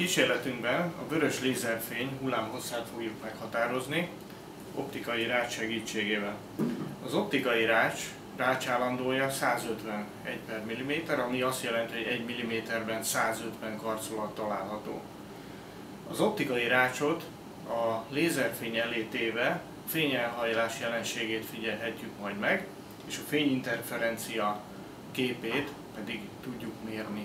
Kísérletünkben a vörös lézerfény hullámhosszát fogjuk meghatározni optikai rács segítségével. Az optikai rács állandója 151/mm, ami azt jelenti, hogy 1 mm-ben 150 karcolat található. Az optikai rácsot a lézerfény elé téve fényelhajlás jelenségét figyelhetjük majd meg, és a fényinterferencia képét pedig tudjuk mérni.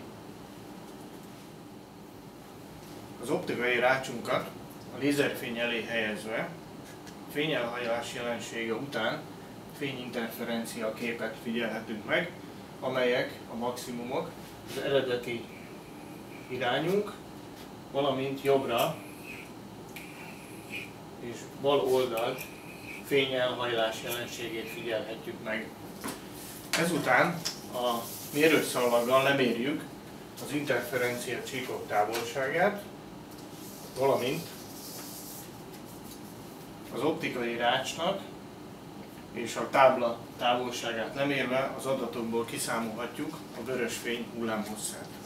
Az optikai rácsunkat a lézerfény elé helyezve fényelhajlás jelensége után fényinterferencia képet figyelhetünk meg, amelyek a maximumok, az eredeti irányunk, valamint jobbra és bal oldalt fényelhajlás jelenségét figyelhetjük meg. Ezután a mérőszalaggal lemérjük az interferencia csíkok távolságát, valamint az optikai rácsnak és a tábla távolságát lemérve az adatokból kiszámolhatjuk a vörösfény hullámhosszát.